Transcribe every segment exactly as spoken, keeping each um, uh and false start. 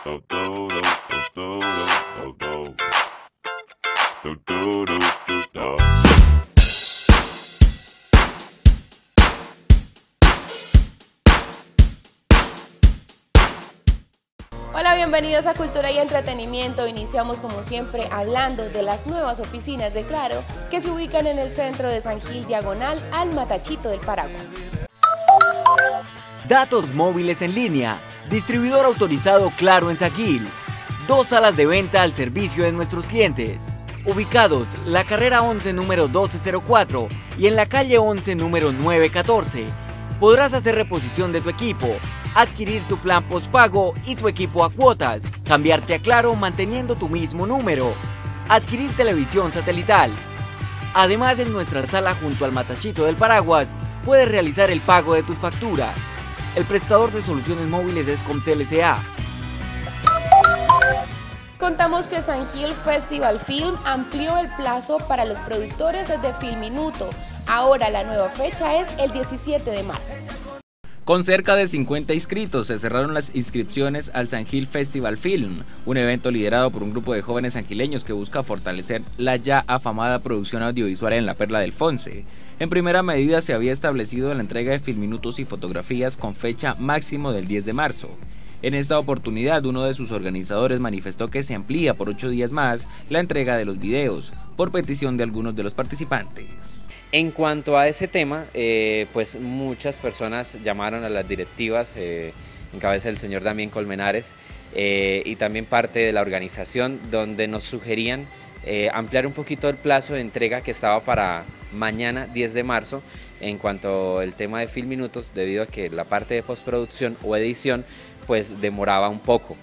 Hola, bienvenidos a Cultura y Entretenimiento. Iniciamos como siempre hablando de las nuevas oficinas de Claro que se ubican en el centro de San Gil, diagonal al Matachito del Paraguas. Datos móviles en línea, distribuidor autorizado Claro en San Gil. Dos salas de venta al servicio de nuestros clientes, ubicados la carrera once número doce cero cuatro y en la calle once número nueve catorce. Podrás hacer reposición de tu equipo, adquirir tu plan postpago y tu equipo a cuotas, cambiarte a Claro manteniendo tu mismo número, adquirir televisión satelital. Además, en nuestra sala junto al Matachito del Paraguas, puedes realizar el pago de tus facturas. El prestador de soluciones móviles es Comcel S A Contamos que San Gil Festival Film amplió el plazo para los productores de Filminuto. Ahora la nueva fecha es el diecisiete de marzo. Con cerca de cincuenta inscritos, se cerraron las inscripciones al San Gil Festival Film, un evento liderado por un grupo de jóvenes sangileños que busca fortalecer la ya afamada producción audiovisual en la Perla del Fonce. En primera medida se había establecido la entrega de filminutos y fotografías con fecha máximo del diez de marzo. En esta oportunidad, uno de sus organizadores manifestó que se amplía por ocho días más la entrega de los videos, por petición de algunos de los participantes. En cuanto a ese tema, eh, pues muchas personas llamaron a las directivas, eh, en cabeza del señor Damián Colmenares, eh, y también parte de la organización, donde nos sugerían eh, ampliar un poquito el plazo de entrega que estaba para mañana diez de marzo, en cuanto al tema de Filminutos, debido a que la parte de postproducción o edición pues demoraba un poco.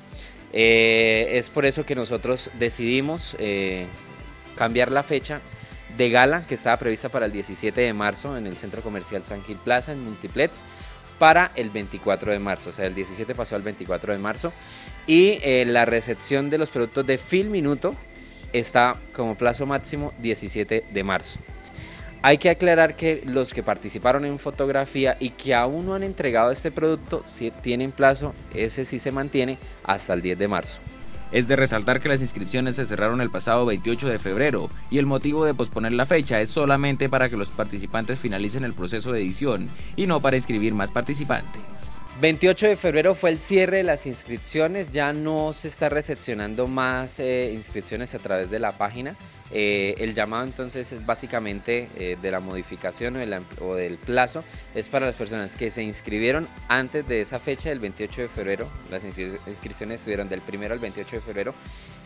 Eh, es por eso que nosotros decidimos eh, cambiar la fecha de gala que estaba prevista para el diecisiete de marzo en el Centro Comercial San Gil Plaza en Multiplex para el veinticuatro de marzo, o sea el diecisiete pasó al veinticuatro de marzo, y eh, la recepción de los productos de Filminuto está como plazo máximo diecisiete de marzo. Hay que aclarar que los que participaron en fotografía y que aún no han entregado este producto, si tienen plazo, ese sí se mantiene hasta el diez de marzo. Es de resaltar que las inscripciones se cerraron el pasado veintiocho de febrero y el motivo de posponer la fecha es solamente para que los participantes finalicen el proceso de edición y no para inscribir más participantes. veintiocho de febrero fue el cierre de las inscripciones, ya no se está recepcionando más eh, inscripciones a través de la página. Eh, el llamado entonces es básicamente eh, de la modificación o, de la, o del plazo, es para las personas que se inscribieron antes de esa fecha del veintiocho de febrero, las inscri inscripciones estuvieron del primero al veintiocho de febrero,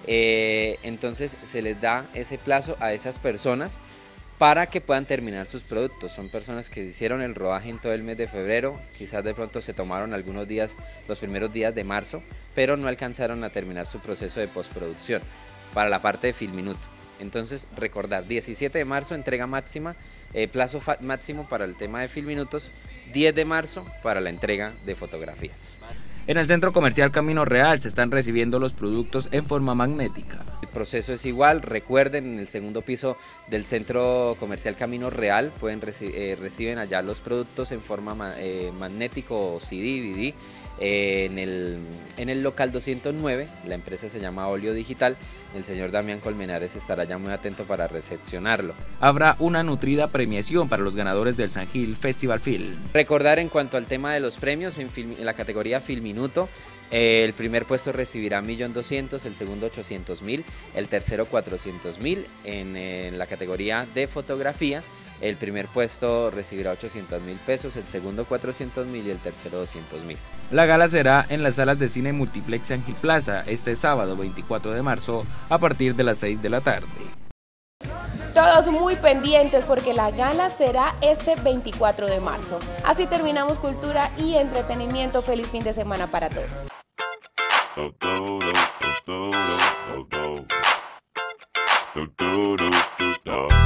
eh, entonces se les da ese plazo a esas personas para que puedan terminar sus productos. Son personas que hicieron el rodaje en todo el mes de febrero, quizás de pronto se tomaron algunos días, los primeros días de marzo, pero no alcanzaron a terminar su proceso de postproducción para la parte de Filminuto. Entonces recordar, diecisiete de marzo entrega máxima, eh, plazo máximo para el tema de Filminutos, diez de marzo para la entrega de fotografías. En el Centro Comercial Camino Real se están recibiendo los productos en forma magnética. El proceso es igual, recuerden, en el segundo piso del Centro Comercial Camino Real pueden reci eh, reciben allá los productos en forma ma eh, magnético o C D, D V D. Eh, en, el, en el local doscientos nueve, la empresa se llama Olio Digital, el señor Damián Colmenares estará ya muy atento para recepcionarlo. Habrá una nutrida premiación para los ganadores del San Gil Festival Film. Recordar en cuanto al tema de los premios, en, film, en la categoría Filminuto, eh, el primer puesto recibirá un millón doscientos mil, el segundo ochocientos mil, el tercero cuatrocientos mil. En, en la categoría de fotografía, el primer puesto recibirá ochocientos mil pesos, el segundo cuatrocientos mil y el tercero doscientos mil. La gala será en las salas de cine Multiplex San Gil Plaza este sábado veinticuatro de marzo a partir de las seis de la tarde. Todos muy pendientes porque la gala será este veinticuatro de marzo. Así terminamos Cultura y Entretenimiento. Feliz fin de semana para todos. Do, do, do, do, do, do, do. Do, do, do, do, do.